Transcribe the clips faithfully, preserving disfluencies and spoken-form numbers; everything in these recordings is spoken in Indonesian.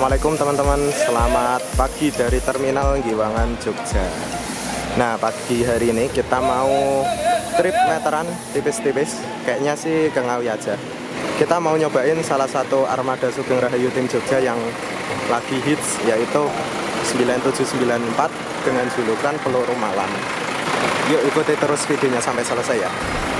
Assalamualaikum teman-teman, selamat pagi dari Terminal Giwangan, Jogja. Nah, pagi hari ini kita mau trip meteran tipis-tipis, kayaknya sih ke Ngawi aja. Kita mau nyobain salah satu armada Sugeng Rahayu tim Jogja yang lagi hits, yaitu sembilan tujuh sembilan empat dengan julukan Peluru Malam. Yuk ikuti terus videonya sampai selesai ya.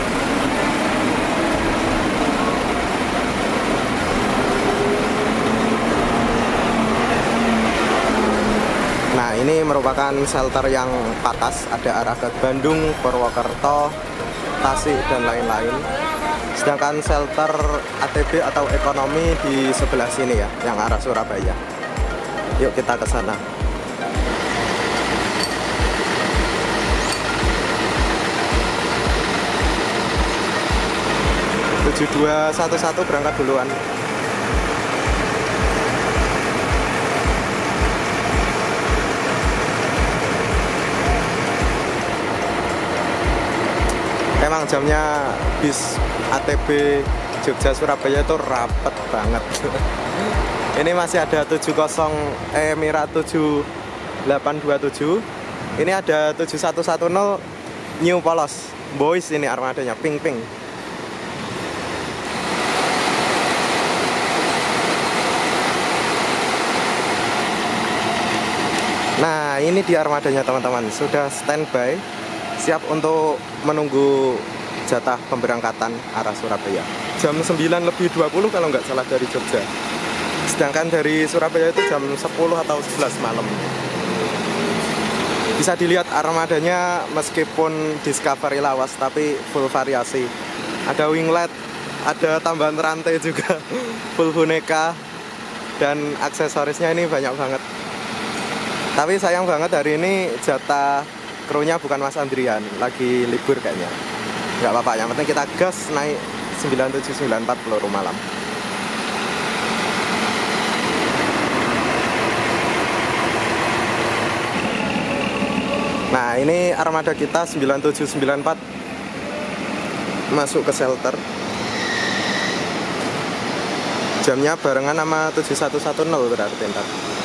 Nah, ini merupakan shelter yang patas, ada arah ke Bandung, Purwokerto, Tasik, dan lain-lain. Sedangkan shelter A T B atau ekonomi di sebelah sini ya, yang arah Surabaya. Yuk kita ke sana. tujuh dua satu satu berangkat duluan. Emang jamnya bis A T B Jogja Surabaya itu rapet banget. Ini masih ada tujuh nol eh Mira tujuh delapan dua tujuh. Ini ada tujuh satu satu nol New Polos Boys, ini armadanya pink-pink. Nah, ini di armadanya teman-teman, sudah standby, siap untuk menunggu jatah pemberangkatan arah Surabaya. Jam sembilan lebih dua puluh kalau nggak salah dari Jogja. Sedangkan dari Surabaya itu jam sepuluh atau sebelas malam. Bisa dilihat armadanya meskipun Discovery lawas tapi full variasi. Ada winglet, ada tambahan rantai juga, full boneka, dan aksesorisnya ini banyak banget. Tapi sayang banget hari ini jatah krunya bukan Mas Andrian, lagi libur kayaknya. Nggak apa-apa, yang penting kita gas naik sembilan tujuh sembilan empat Peluru Malam. Nah, ini armada kita sembilan tujuh sembilan empat masuk ke shelter. Jamnya barengan sama tujuh satu satu nol berarti ntar.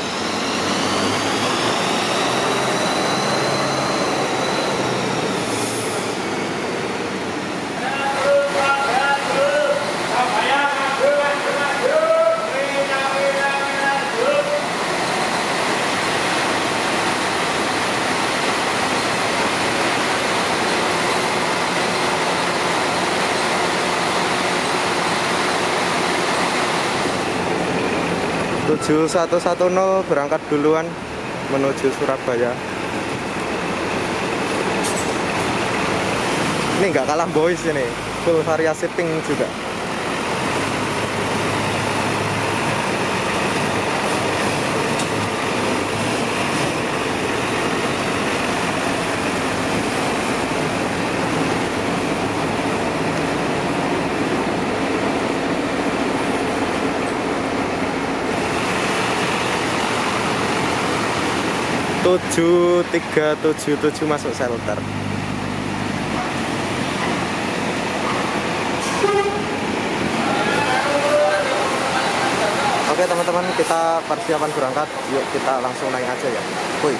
tujuh satu satu nol berangkat duluan menuju Surabaya. Ini nggak kalah boys, ini full variasi pink juga. tujuh tiga tujuh tujuh masuk shelter. Oke teman-teman, kita persiapan berangkat. Yuk kita langsung naik aja ya. Woi.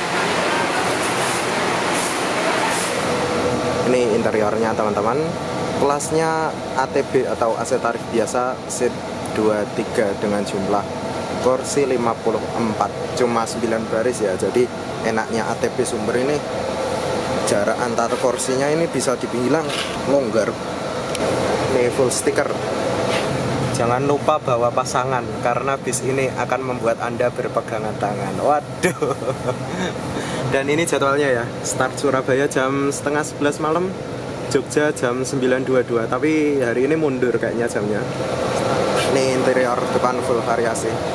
Ini interiornya teman-teman. Kelasnya A T B atau A C tarif biasa, seat dua puluh tiga dengan jumlah kursi lima puluh empat, cuma sembilan baris ya. Jadi enaknya A T B Sumber ini, jarak antar kursinya ini bisa dibilang longgar. Ini full stiker. Jangan lupa bawa pasangan karena bis ini akan membuat Anda berpegangan tangan. Waduh. Dan ini jadwalnya ya, start Surabaya jam setengah sebelas malam, Jogja jam sembilan dua puluh dua. Tapi hari ini mundur kayaknya jamnya. Ini interior depan full variasi.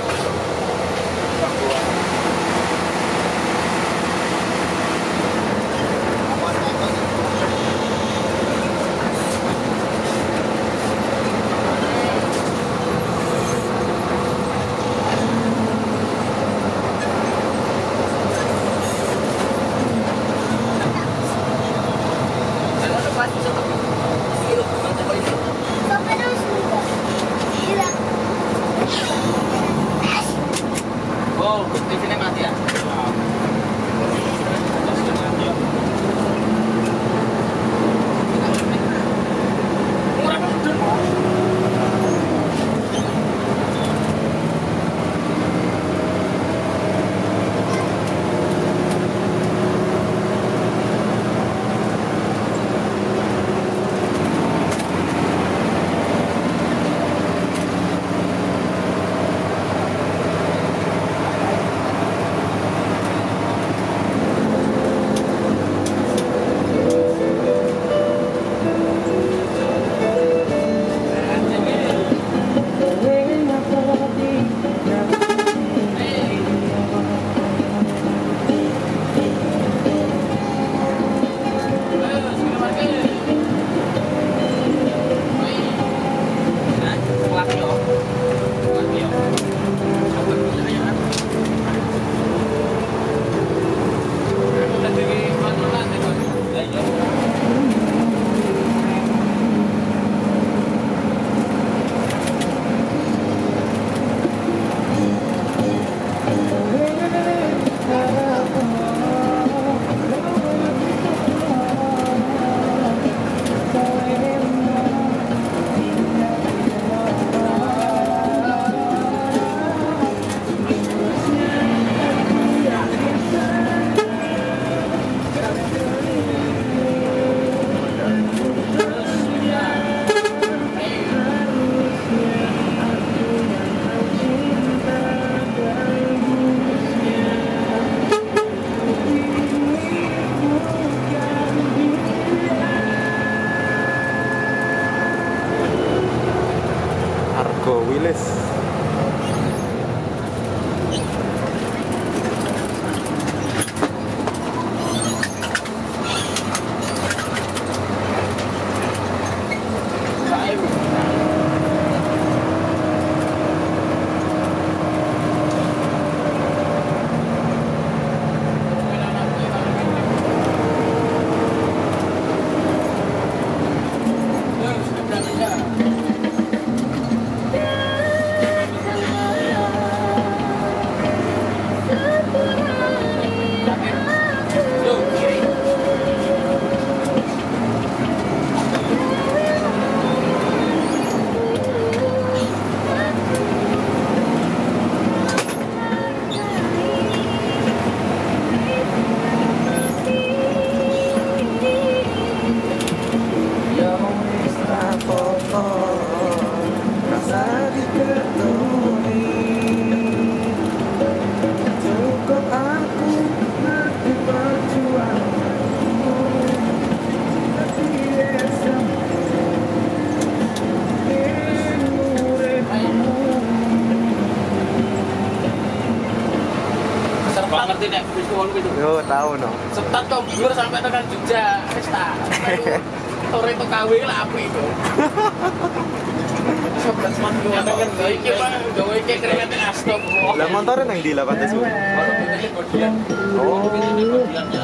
Wilis. Ngerti nek visual gitu. Yo, tahu no. Setat Tombur sampai tekan Jogja, wis ta. Sore itu K W lah api itu. Sobat semat gua kan iki Pak, gawe iki keringet astop. Lah motor nang ndi lah pantes kuwi? Kalau ini bodian. Oh, ini bodiannya.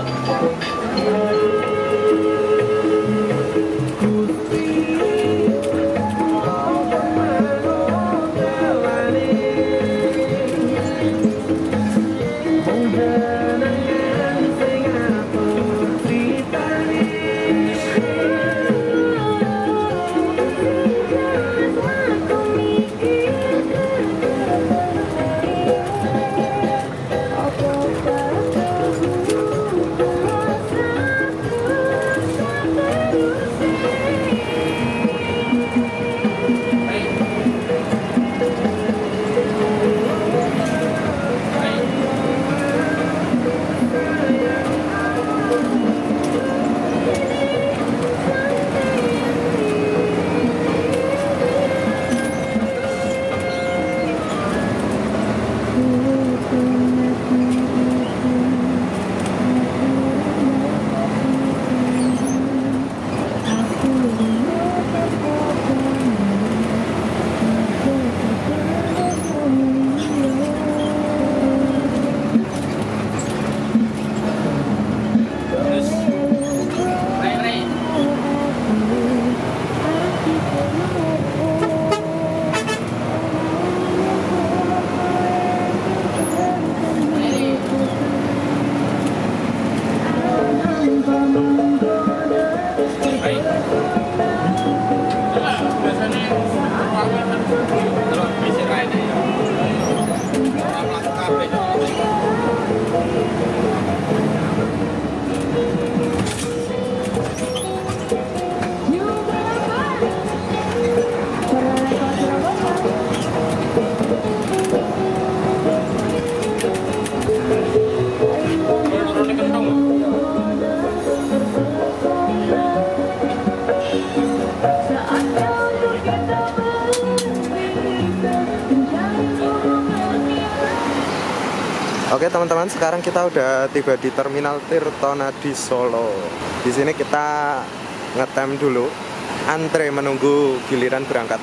Oke teman-teman, sekarang kita udah tiba di Terminal Tirtonadi Solo. Di sini kita ngetem dulu, antre menunggu giliran berangkat.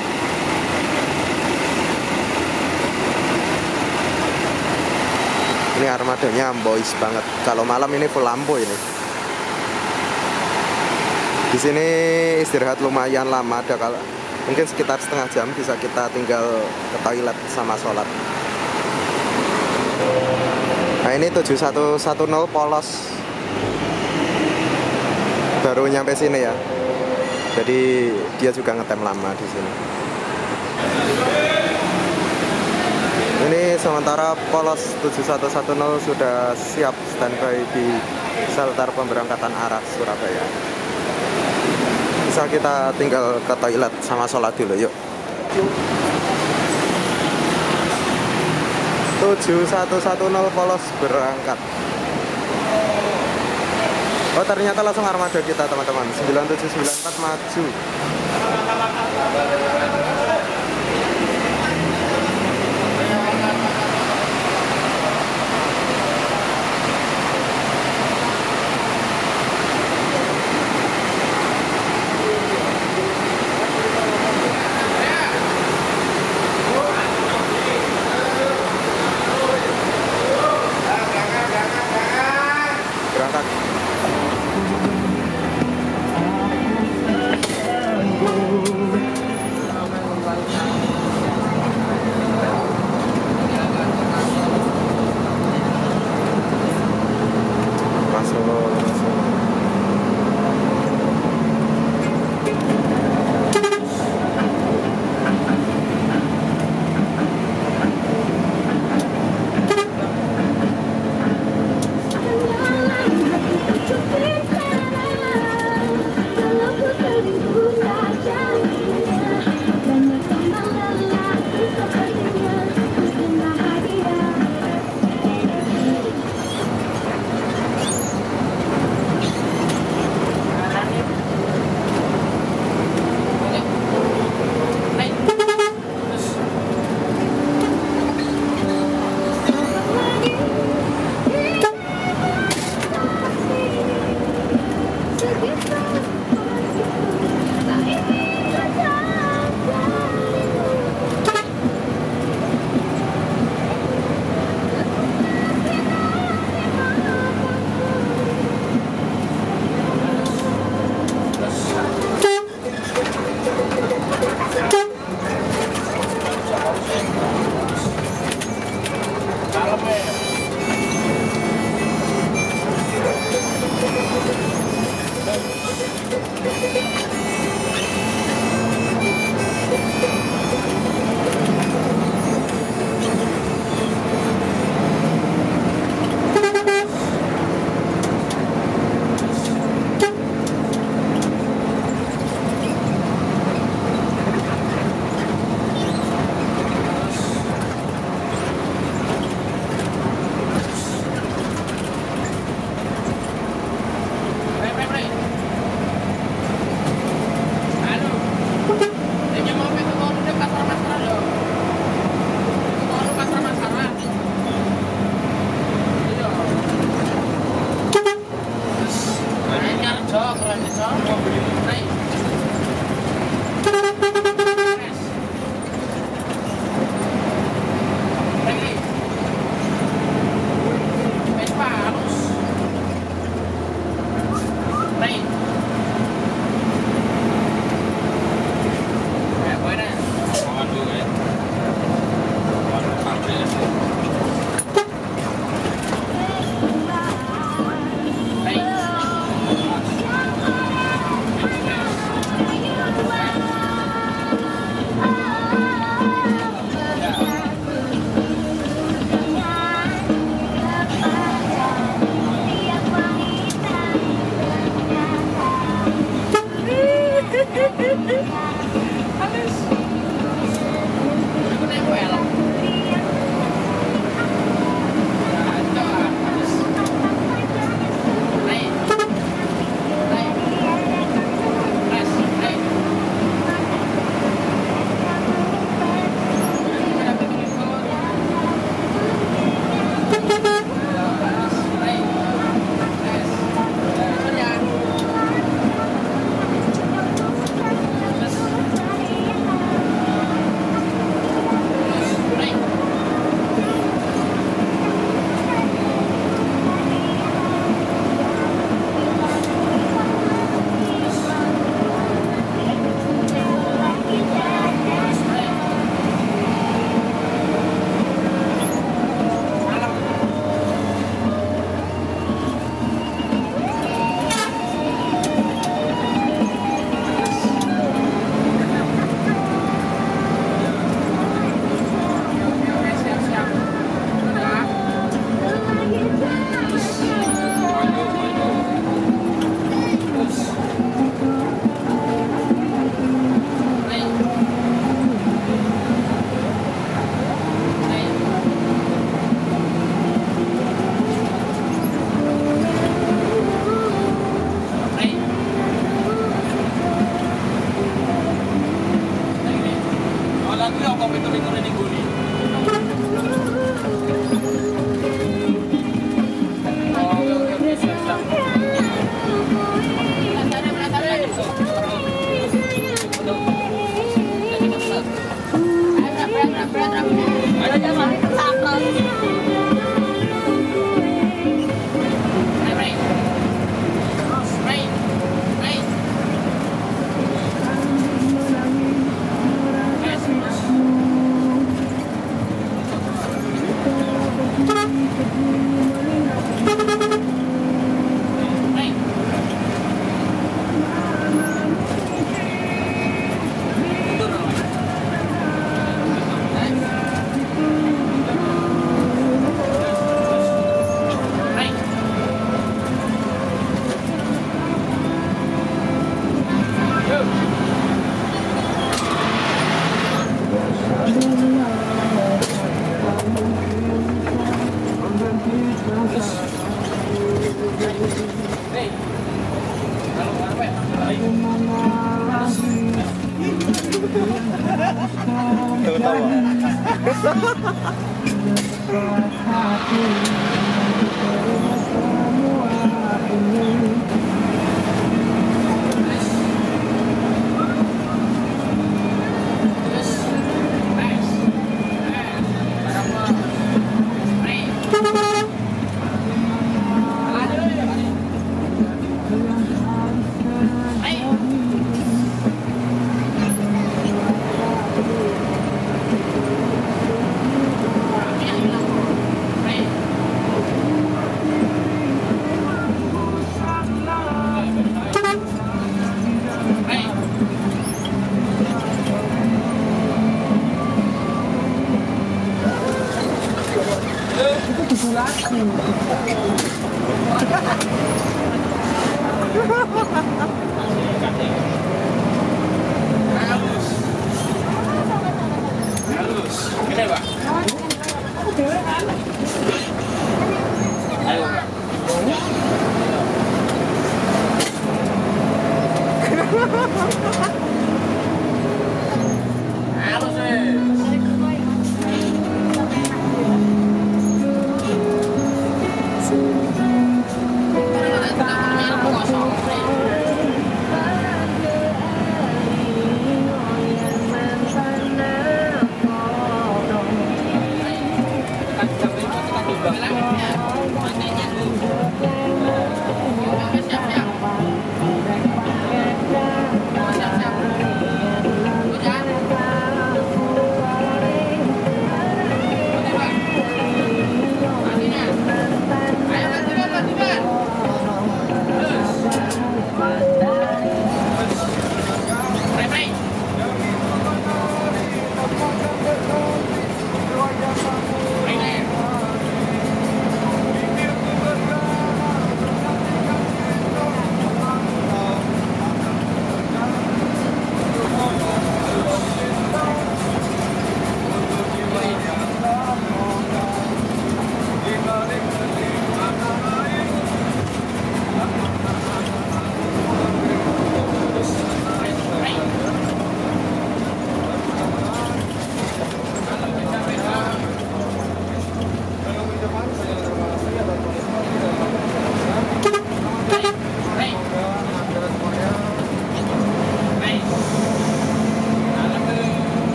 Ini armadanya boys banget. Kalau malam ini full lampu ini. Di sini istirahat lumayan lama, ada kalau mungkin sekitar setengah jam bisa kita tinggal ke toilet sama sholat. Nah ini tujuh satu satu nol polos baru nyampe sini ya. Jadi dia juga ngetem lama di sini. Ini sementara polos tujuh satu satu nol sudah siap standby di shelter pemberangkatan arah Surabaya. Bisa kita tinggal ke toilet sama sholat dulu yuk. tujuh satu satu nol polos berangkat. Oh ternyata langsung armada kita teman-teman. Sembilan tujuh sembilan empat maju. Terus Hei. Kalau apa ya? Tahu-tahu. Halus. Halus. Gede, Pak. Ayo, Pak. Halus, eh. Siap-siap.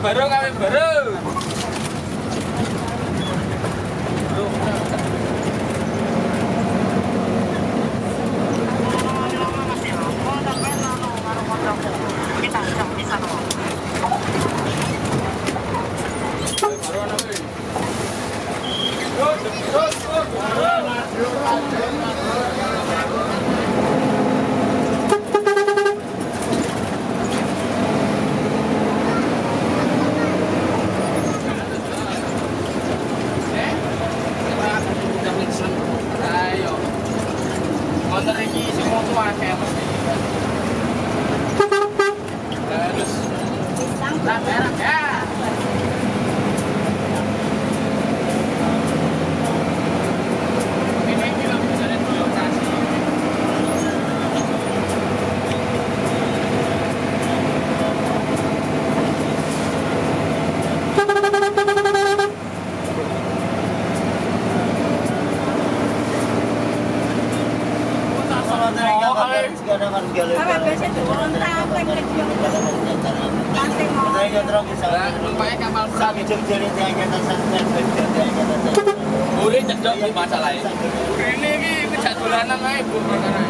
baru kami baru. Motor ini semua tuh kayak mesti. Terus, tak berak ya. Ini film bisa ada di lokasi. Numpaknya kapal besar boleh cedok di masalahnya. Ini ini kejadulanan aja bu perkara.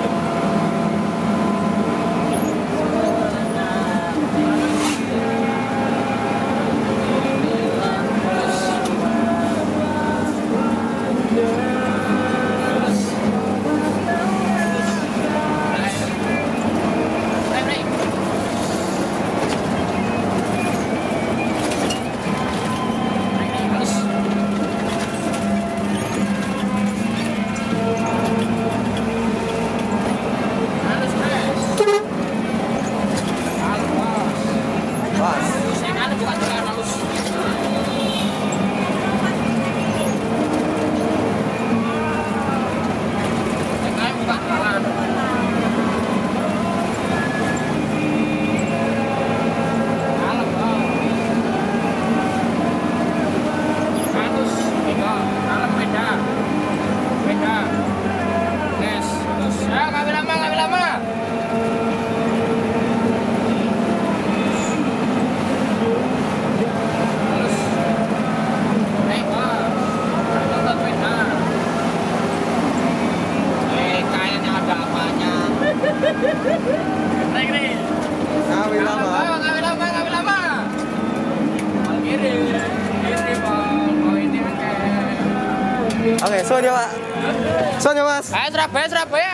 Oke, soalnya Pak. Soalnya Mas. Ayo Surabaya, Surabaya.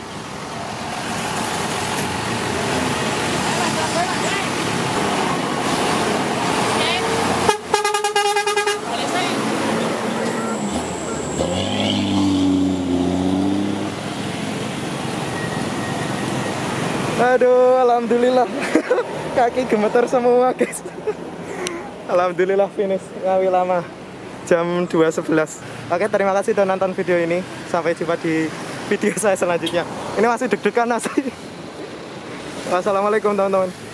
Aduh, alhamdulillah. Kaki gemeter semua, guys. Alhamdulillah finish Ngawi Lama jam dua sebelas. Oke, terima kasih sudah nonton video ini. Sampai jumpa di video saya selanjutnya. Ini masih deg-degan masih. Wassalamualaikum teman-teman.